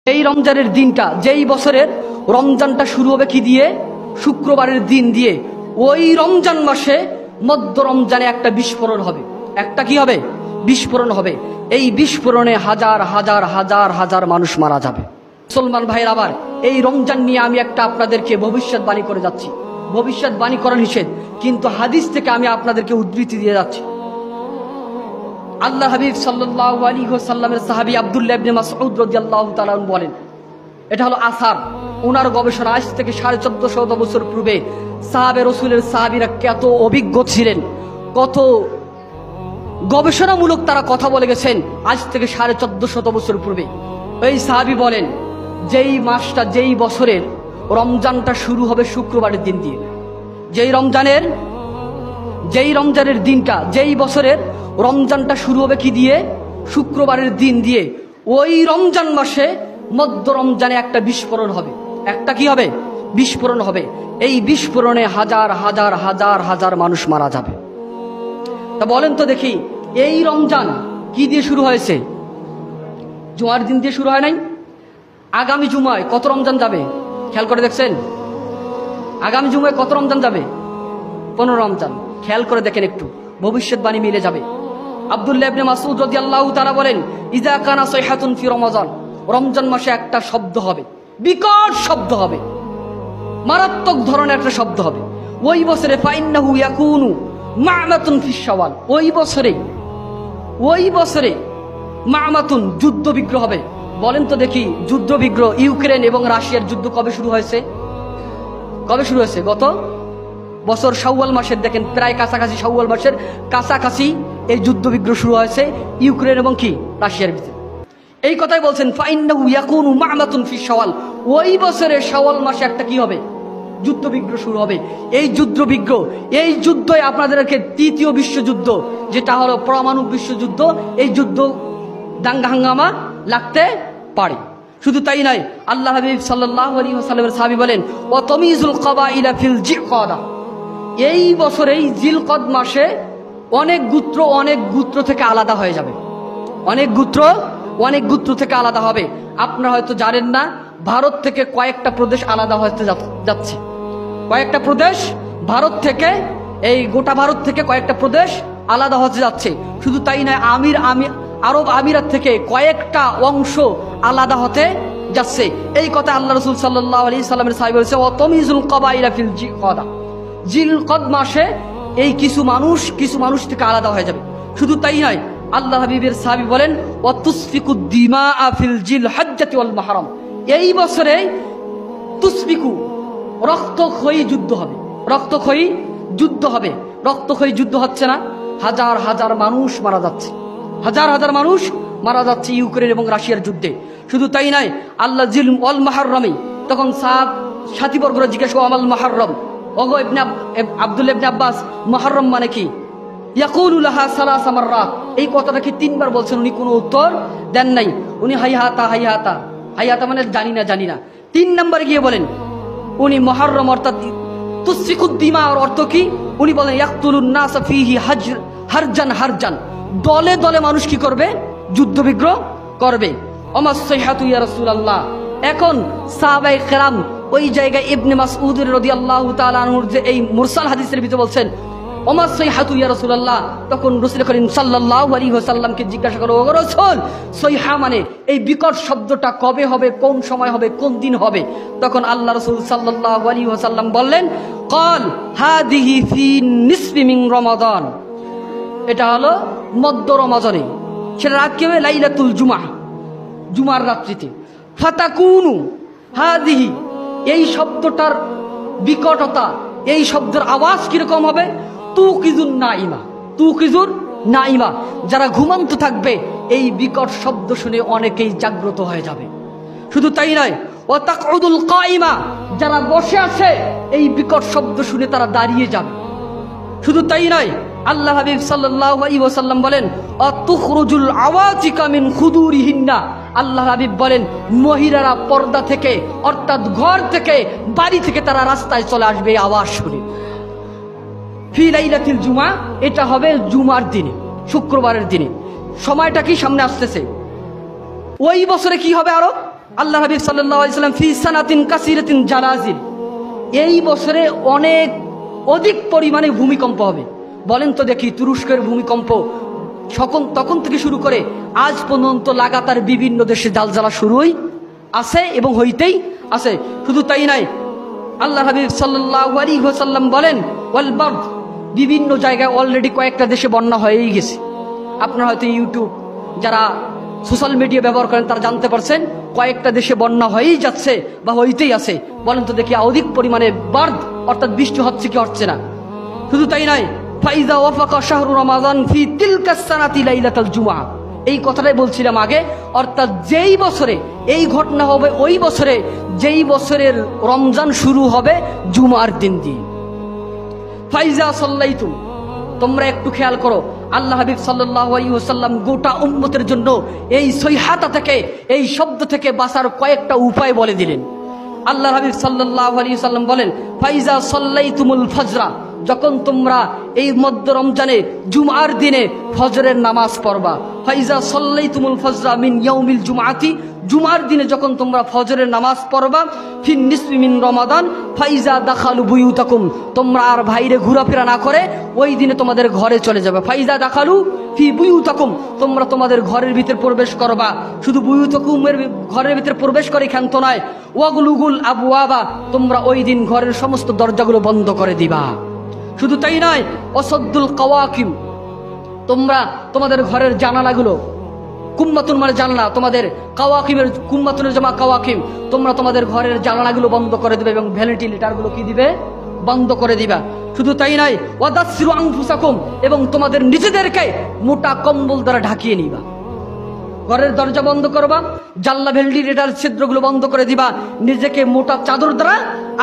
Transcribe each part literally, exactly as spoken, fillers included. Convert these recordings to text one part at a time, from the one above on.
এই রমজানের দিনটা, যেই বছরের রমজানটা শুরু হবে কি দিয়ে? শুক্রবারের দিন দিয়ে। ওই রমজান মাসে মধ্য রমজানে একটা বিস্ফোরণ হবে। একটা কি হবে? বিস্ফোরণ হবে। এই বিস্ফোরণে হাজার হাজার হাজার হাজার মানুষ মারা যাবে। মুসলমান ভাইয়ের, আবার এই রমজান নিয়ে আমি একটা আপনাদেরকে ভবিষ্যৎবাণী করে যাচ্ছি। ভবিষ্যৎবাণী করা নিষেধ, কিন্তু হাদিস থেকে আমি আপনাদেরকে উদ্ধৃতি দিয়ে যাচ্ছি। আল্লাহ হাবিব সাল্লাল্লাহু আলাইহি ওয়াসাল্লামের সাহাবী আব্দুল্লাহ ইবনে মাসউদ রাদিয়াল্লাহু তাআলা বলেন, এটা হলো আসার, ওনার গবেষণা। আজ থেকে সাড়ে চোদ্দশো বছর পূর্বে সাহাবে রসুলের সাহাবীরা কত অভিজ্ঞ ছিলেন, কত গবেষণামূলক তারা কথা বলে গেছেন আজ থেকে সাড়ে চোদ্দশো বছর পূর্বে। এই সাহাবী বলেন, যেই মাসটা, যেই বছরের রমজানটা শুরু হবে শুক্রবারের দিন দিয়ে, যেই রমজানের যেই রমজানের দিনটা, যেই বছরের রমজানটা শুরু হবে কি দিয়ে? শুক্রবারের দিন দিয়ে। ওই রমজান মাসে মধ্য রমজানে একটা বিস্ফোরণ হবে। একটা কি হবে? বিস্ফোরণ হবে। এই বিস্ফোরণে হাজার হাজার হাজার হাজার মানুষ মারা যাবে। তা বলেন তো দেখি, এই রমজান কি দিয়ে শুরু হয়েছে? জুমার দিন দিয়ে শুরু হয় নাই? আগামী জুমায় কত রমজান যাবে খেয়াল করে দেখছেন? আগামী জুমায় কত রমজান যাবে? পনেরো রমজান। খেয়াল করে দেখেন একটু, ভবিষ্যৎবাণী মিলে যাবে। আব্দুল্লাহ ইবনে মাসউদ রাদিয়াল্লাহু তাআলা বলেন, ইজা কানা সাইহাতুন ফি রমাজান, রমজান মাসে একটা শব্দ হবে, বিকট শব্দ হবে, মারাত্মক ধরনের একটা শব্দ হবে। ওই বছরে ফাইন্নাহু ইয়াকুনু মা'মাতুন ফি শাওয়াল, ওই বছরে ওই বছরে মা'মাতুন যুদ্ধ বিগ্রহ হবে। বলেন তো দেখি, যুদ্ধ বিগ্রহ, ইউক্রেন এবং রাশিয়ার যুদ্ধ কবে শুরু হয়েছে? কবে শুরু হয়েছে? গত বছর শাওয়াল মাসের, দেখেন প্রায় কাছাকাছি, শাওয়াল মাসের কাছাকাছি এই যুদ্ধ বিগ্রহ শুরু হয়েছে ইউক্রেন এবং কি রাশিয়ার ভিতরে। এই কথাই বলছেন, ফাইন্নাহু ইয়াকুনু মা'মাতুন ফি শাওয়াল, ওই বছরে শাওয়াল মাসে একটা কি হবে? যুদ্ধ বিগ্রহ শুরু হবে। এই যুদ্ধ বিগ্রহ, এই যুদ্ধই আপনাদেরকে তৃতীয় বিশ্বযুদ্ধ, যেটা হলো পরমাণু বিশ্বযুদ্ধ, এই যুদ্ধ দাঙ্গা হাঙ্গামা লাগতে পারে। শুধু তাই নয়, আল্লাহ হাবিব সাল্লাল্লাহু আলাইহি ওয়াসাল্লামের সাহাবী বলেন, ওয়া তামিজুল কাবাইলা ফিল জিলকাদা, এই বছরেই জিলকদ মাসে অনেক গোত্র অনেক গোত্র থেকে আলাদা হয়ে যাবে। অনেক গোত্র অনেক গোত্র থেকে আলাদা হবে। আপনারা হয়তো জানেন না, ভারত থেকে কয়েকটা প্রদেশ আলাদা হতে যাচ্ছে। কয়েকটা প্রদেশ ভারত থেকে, এই গোটা ভারত থেকে কয়েকটা প্রদেশ আলাদা হতে যাচ্ছে। শুধু তাই নয়, আমির আমি আরব আমিরাত থেকে কয়েকটা অংশ আলাদা হতে যাচ্ছে। এই কথা আল্লাহ রাসূল সাল্লাল্লাহু আলাইহি সাল্লামের সাহাবী বলেছে, ওয়া তামিজুল কাবাইলা ফিল জিলকাদা, জিলকদ মাসে এই কিছু মানুষ কিছু মানুষ থেকে আলাদা হয়ে যাবে। শুধু তাই নয়, আল্লাহ হাবিবের সাহাবী বলেন, ওয়া তুসফিকু দিমাআ ফিল জিলহজ্জাতি ওয়াল মুহররম, এই বছরে তুসফিকু রক্তক্ষয়ী যুদ্ধ হবে। রক্তক্ষয়ী যুদ্ধ হবে। রক্তক্ষয়ী যুদ্ধ হচ্ছে না, হাজার হাজার মানুষ মারা যাচ্ছে, হাজার হাজার মানুষ মারা যাচ্ছে ইউক্রেন এবং রাশিয়ার যুদ্ধে। শুধু তাই নয়, আল্লাহ জিল ওয়াল মুহররমে, তখন সাহাব সাথীবর্গরা জিজ্ঞাসা করল, আমাল মুহররম, ওগো ইবনে আব্দুল্লাহ ইবনে আব্বাস, মুহররম মানে কি? ইয়াকুলু লাহা সালাস মাররাত, এই কথাটা কি তিনবার বলছেন। উনি কোনো উত্তর দেন নাই। উনি হাইহাতা হাইহাতা হাইহাতা মানে জানি না জানি না। তিন নম্বরে গিয়ে বলেন, উনি মুহররম অর্থাৎ তুসফিকুদ দিমা এর অর্থ কি? উনি বলেন, ইয়াকতুলুন নাস ফিহি হাজর হারজান হারজান, দলে দলে মানুষ কি করবে? যুদ্ধ বিগ্রহ করবে। ওমা সাইহাতু ইয়া রাসূলুল্লাহ, এখন সাহাবায়ে কেরাম ওই জায়গায় ইবনে মাসউদ রাদিয়াল্লাহু তাআলা আনহুর যে এই মুরসাল হাদিসের ভিতরে বলছেন, ওমা সাইহাতু ইয়া রাসূলুল্লাহ, তখন রাসূল করিম সাল্লাল্লাহু আলাইহি ওয়াসাল্লামকে জিজ্ঞাসা করো, ওগো রাসূল, সাইহা মানে এই বিকট শব্দটা কবে হবে, কোন সময় হবে, কোন দিন হবে? তখন আল্লাহ রাসূল সাল্লাল্লাহু আলাইহি ওয়াসাল্লাম বললেন, ক্বাল হাদিহি ফি নিসফি মিন রমাদান, এটা হলো মধ্য রমজানে, সেটা রাত কি হবে? লাইলাতুল জুমআ, জুমার রাত্রিতে। ফাতাকুনু হাদিহি, এই শব্দটার বিকটতা, এই শব্দের আওয়াজ কিরকম হবে? তুকিজুন নাইমা, তুকিজুর নাইমা, যারা ঘুমন্ত থাকবে এই বিকট শব্দ শুনে অনেকেই জাগ্রত হয়ে যাবে। শুধু তাই নয়, ওয়া তাকউদুল কাইমা, যারা বসে আছে এই বিকট শব্দ শুনে তারা দাঁড়িয়ে যাবে। শুধু তাই নয়, আল্লাহ হাবিব সাল্লাল্লাহু আলাইহি ওয়াসাল্লাম বলেন, আতুখরুজুল আওয়াতিকা মিন খুদুরিহিন্না, আল্লাহ হাবিব বলেন, মহিলারা পর্দা থেকে অর্থাৎ ঘর থেকে, বাড়ি থেকে তারা রাস্তায় চলে আসবে এই আওয়াজ শুনে। ফি লাইলাতিল জুমআ, এটা হবে জুমার দিনে, শুক্রবারের দিনে। সময়টা কি সামনে আসতেছে? ওই বছরে কি হবে? আরো আল্লাহ হাবিব সাল্লাল্লাহু আলাইহি সাল্লাম ফি সানাতিন কাসিরাতিন জালাজিল, এই বছরে অনেক অধিক পরিমাণে ভূমিকম্প হবে। বলেন তো দেখি, তুরস্কের ভূমিকম্প সকল তখন থেকে শুরু করে আজ পর্যন্ত লাগাতার বিভিন্ন দেশে জালজালা শুরুই আছে এবং হইতেই আছে। শুধু তাই নাই, আল্লাহ হাবিব সাল্লাল্লাহু আলাইহি ওয়াসাল্লাম বলেন ওয়াল বারদ, বিভিন্ন জায়গায় অলরেডি কয়েকটা দেশে বন্যা হয়েই গেছে। আপনারা হয়তো ইউটিউব, যারা সোশ্যাল মিডিয়া ব্যবহার করেন তারা জানতে পারছেন কয়েকটা দেশে বন্যা হয়েই যাচ্ছে বা হইতেই আছে। বলেন তো দেখি, অধিক পরিমাণে বারদ অর্থাৎ বৃষ্টি হচ্ছে কি হচ্ছে না। শুধু তাই নয়, ফাইজা ওয়াফাকা শাহরু রমাদান ফি তিলকা সানাতি লাইলাতুল জুমআ, এই কথাটাই বলছিলাম আগে, অর্থাৎ যেই বছরে এই ঘটনা হবে ওই বছরে যেই বছরের রমজান শুরু হবে জুমার দিন দিয়ে। ফাইজা সাল্লাইতুম, তোমরা একটু খেয়াল করো, আল্লাহ হাবিব সাল্লাল্লাহু আলাইহি ওয়াসাল্লাম গোটা উম্মতের জন্য এই সহিহাতা থেকে, এই শব্দ থেকে বাঁচার কয়েকটা উপায় বলে দিলেন। আল্লাহ হাবিব সাল্লাল্লাহু আলাইহি ওয়াসাল্লাম বলেন ফাইজা সাল্লাইতুমুল ফজরা, যখন তোমরা এই মধ্য রমজানে জুমার দিনে ফজরের নামাজ পড়বা। ফাইজা সাল্লাইতুমুল ফজরা মিন ইয়াউমিল জুমআতি, জুমার দিনে যখন তোমরা ফজরের নামাজ পড়বা। ফিন নিসফি মিন রমাদান ফাইজা দাখালু বুয়ুতাকুম, তোমরা আর বাইরে ঘোরাফেরা না করে ওই দিনে তোমাদের ঘরে চলে যাবে। ফাইজা দাখালু ফি বুয়ুতাকুম, তোমরা তোমাদের ঘরের ভিতর প্রবেশ করবা। শুধু বুয়ুতাকুমের ঘরের ভিতর প্রবেশ করে ক্ষান্ত নয়, ওয়াগলুগুল আবওয়াবা, তোমরা ওই দিন ঘরের সমস্ত দরজাগুলো বন্ধ করে দিবা। শুধু তাই নয়, অসদ্দুল কাওয়াকিম, তোমরা তোমাদের ঘরের জানালাগুলো, কুম্মাতুন মানে জানালা, তোমাদের কাওয়াকিমের, কুম্মাতুনের জামা কাওয়াকিম, তোমরা তোমাদের ঘরের জানালাগুলো বন্ধ করে দিবে এবং ভেন্টিলেটরগুলো কি দিবে, বন্ধ করে দিবা। শুধু তাই নয়, ওয়াদাসসিরু আনফুসাকুম, এবং তোমাদের নিজেদেরকে মোটা কম্বল দ্বারা ঢাকিয়ে নিবা। ঘরের দরজা বন্ধ করবা, জানলা ভেন্টিলেটর ছিদ্রগুলো বন্ধ করে দিবা, নিজেকে মোটা চাদর দ্বারা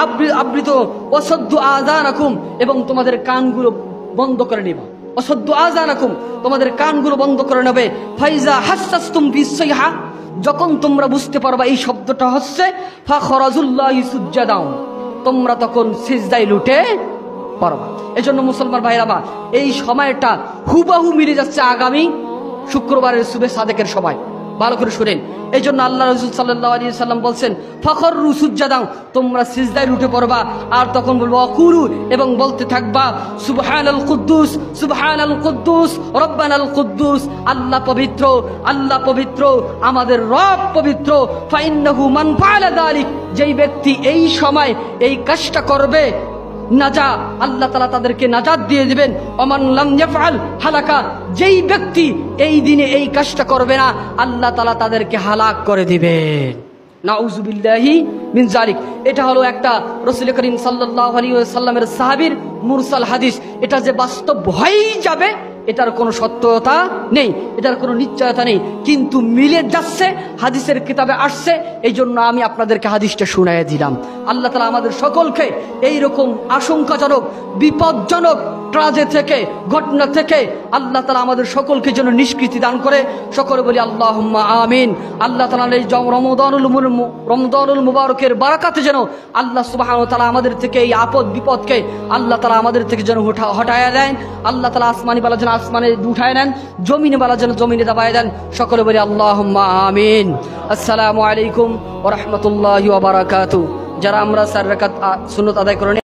আবৃত। ওয়াসাদ্দু আযানাকুম, এবং তোমাদের কানগুলো বন্ধ করে নিবা। ওয়াসাদ্দু আযানাকুম, তোমাদের কানগুলো বন্ধ করে নেবে। ফাইজা হাসসাসতুম বিসসাইহা, যখন তোমরা বুঝতে পারবা এই শব্দটা হচ্ছে ফাখরাজুল্লাহি সুজ্জাদাও, তোমরা তখন সিজদায় লুটে পড়বা। এজন্য মুসলমান ভাইরা আমার, এই সময়টা হুবাহু মিলে যাচ্ছে আগামী শুক্রবারের সুবে সাদেকের সময়। ভালো করে শুনেন, এই জন্য আল্লাহ রাসূল সাল্লাল্লাহু আলাইহি সাল্লাম বলছেন ফাখরু সুজ্জাদাও, তোমরা সিজদায় উঠে পড়বা। আর তখন বলবো অকুলু, এবং বলতে থাকবা সুবহানাল কুদ্দুস সুবহানাল কুদ্দুস রব্বানাল কুদ্দুস, আল্লাহ পবিত্র, আল্লাহ পবিত্র, আমাদের রব পবিত্র। ফাইন্নাহু মান ফাআলা যালিক, যেই ব্যক্তি এই সময় এই কাজটা করবে, নাজা, আল্লাহ তাআলা তাদেরকে নাজাত দিয়ে দিবেন। ওমান লাম ইয়াফআল হালাকা, যেই ব্যক্তি এই দিনে এই কাজটা করবে না, আল্লাহ তাআলা তাদেরকে হালাক করে দিবেন। নাউযুবিল্লাহি মিন যালিক। এটা হলো একটা রাসূল করিম সাল্লাল্লাহু আলাইহি ওয়াসাল্লামের সাহাবীর মুরসাল হাদিস। এটা যে বাস্তব হয়েই যাবে এটার কোনো সত্যতা নেই, এটার কোনো নিশ্চয়তা নেই, কিন্তু মিলে যাচ্ছে, হাদিসের কিতাবে আসছে। এই জন্য আমি আপনাদেরকে হাদিসটা শুনাইয়া দিলাম। আল্লাহ তাআলা আমাদের সকলকে এইরকম আশঙ্কাজনক, বিপজ্জনক ট্রাজে থেকে, ঘটনা থেকে আল্লাহ তাআলা আমাদের সকলকে যেন নিষ্কৃতি দান করে। সকলে বলি আল্লাহুম্মা আমিন। আল্লাহ তাআলা এই রমজানুল রমজানুল মুবারকের বারাকাতে যেন আল্লাহ সুবহানাহু ওয়া তাআলা আমাদের থেকে এই আপদ বিপদকে আল্লাহ তাআলা আমাদের থেকে যেন হটায়া দেন। আল্লাহ তাআলা আসমানি বালা যেন আসমানে উঠায় নেন, জমিনে বালা যেন জমিনে দাবায় দেন। সকলে বলি আল্লাহুম্মা আমিন। আসসালামু আলাইকুম ওয়া রাহমাতুল্লাহি ওয়া বারাকাতুহু। যারা আমরা চার রাকাত সুন্নাত আদায় করেন